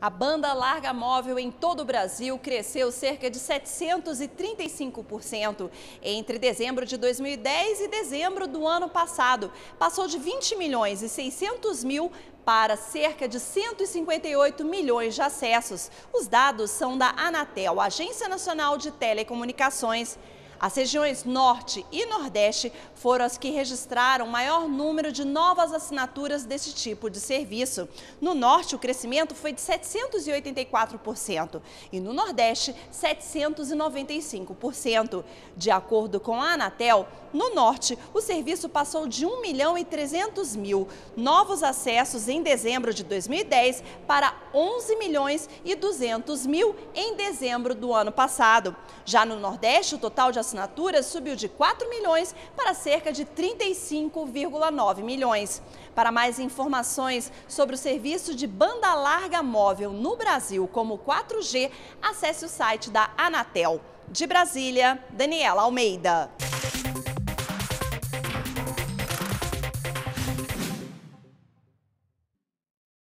A banda larga móvel em todo o Brasil cresceu cerca de 735% entre dezembro de 2010 e dezembro do ano passado. Passou de 20 milhões e 600 mil para cerca de 158 milhões de acessos. Os dados são da Anatel, Agência Nacional de Telecomunicações. As regiões Norte e Nordeste foram as que registraram maior número de novas assinaturas desse tipo de serviço. No Norte, o crescimento foi de 784% e no Nordeste, 795%. De acordo com a Anatel, no Norte, o serviço passou de 1 milhão e 300 mil novos acessos em dezembro de 2010 para 11 milhões e 200 mil em dezembro do ano passado. Já no Nordeste, o total de assinaturas subiu de 4 milhões para cerca de 35,9 milhões. Para mais informações sobre o serviço de banda larga móvel no Brasil, como o 4G, acesse o site da Anatel. De Brasília, Daniela Almeida.